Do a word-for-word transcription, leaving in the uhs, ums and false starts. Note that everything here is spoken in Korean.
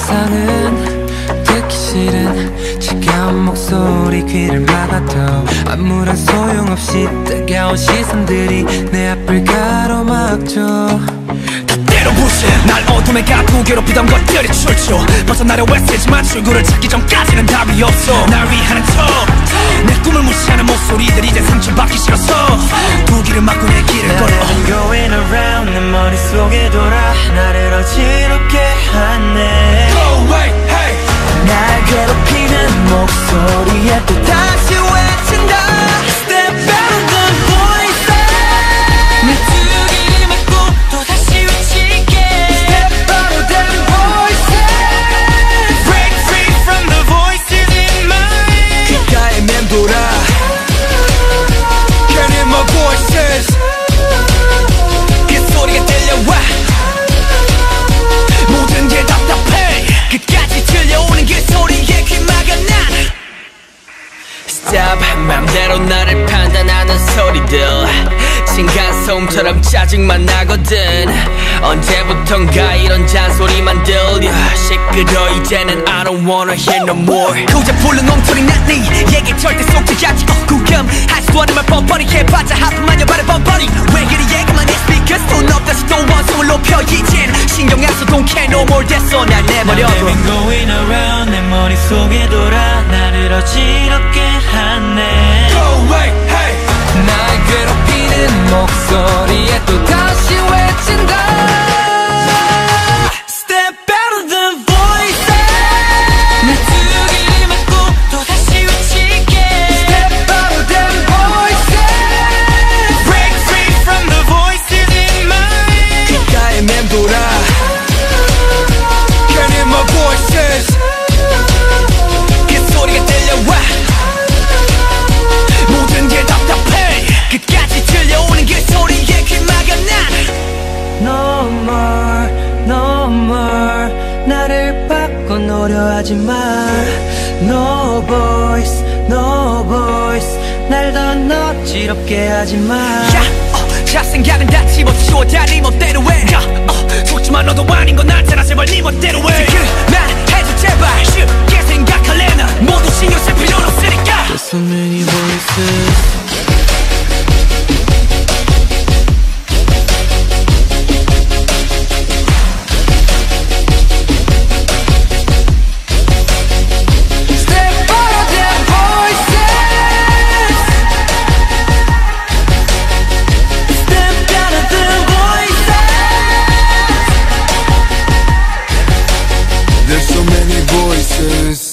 세상은 듣기 싫은 차가운 목소리 귀를 막아도 아무런 소용없이 뜨거운 시선들이 내 앞을 가로막죠. 때려부신 날 어둠에 가두고 괴롭히던 것들이 출처 벗어나려 애쓰지만 출구를 찾기 전까지는 답이 없어. 날 위하는 척 내 꿈을 무시하는 목소리들이 이제 상처받기 싫어서 두 길을 막고 내 길을 걸어. I'm going around 내 머릿속에 돌아 나를 어지럽게 하네. Go away, hey. 날 괴롭히는 목소리에 또 다시 외친다. Step out of the voice. 내 두 길을 막고 또 다시 외칠게. Step out of the voice. Break free from the voices in my head. 귓가에 맴돌아. Can't hear my voices. 그 소리가 들려와. 모든 게 답답해. 끝까지 들려오는 그 소리에 귀 막아 난. Stop 맘대로 나를 판단하는 소리들 층간소음처럼 짜증만 나거든. 언제부턴가 이런 잔소리만 들려. 시끄러 이제는 I don't wanna hear no more. 고작 불른 엉터리 난 네 얘기 절대 속지 않지. 어 구경하지도 않은 말 뻔뻔히 해봤자 하품하냐 말해 뻔뻔히. 왜 그리 얘기만 해 speakers 돈 없다시 또 원성을 높여 이젠 신경 안 써 don't care no more 됐어 날 내버려둬. I've been going around 내 머릿속에 돌아 나를 어지럽게 하네. Go away, hey. 날 괴롭히는 목소리에 또 다시 외친다. Step out of the voice. 내 두 길을 막고 또 다시 외칠게. Step out of them voices. Break free from the voices in my head. 귓가에 맴돌아. Can't hear my voices. 그 소리가 들려와. 모든 게 답답해. 끝까지 들려오는 그 소리에 귀 막아 난. No more, no more. 나를 바꿔놓으려 하지 마. No voice, no voice. 날 더 어지럽게 하지 마. 야, 어, 잡생각은 다 집어치워 다 네 멋대로 해. 야, 어, 속지만 너도 아닌 건 알잖아. 제발 네 멋대로 해. 그만해줘 제발. 쉽게 생각할래 난 모두 신경 쓸 필요는 없으니까. There's so many voices. There's so many voices.